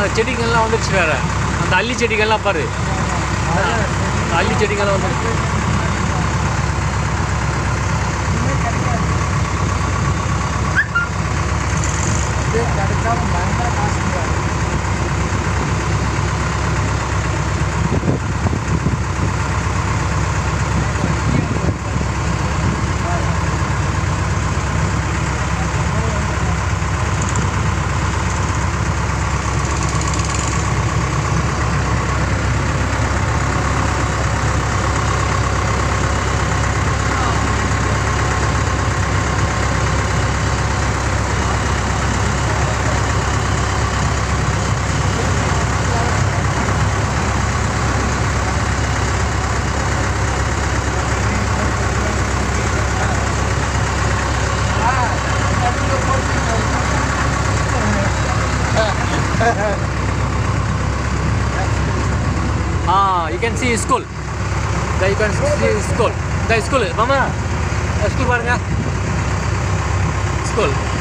செடிகள்லாம் வந்துருச்சு வேறு. அந்த அல்லி செடிகள்லாம் பாரு, அல்லி செடிகள்லாம் வந்துருச்சு. கிடைக்காம பயங்கர காசு. You can see school. There you can see school. The school, mama. School பாருங்க. School.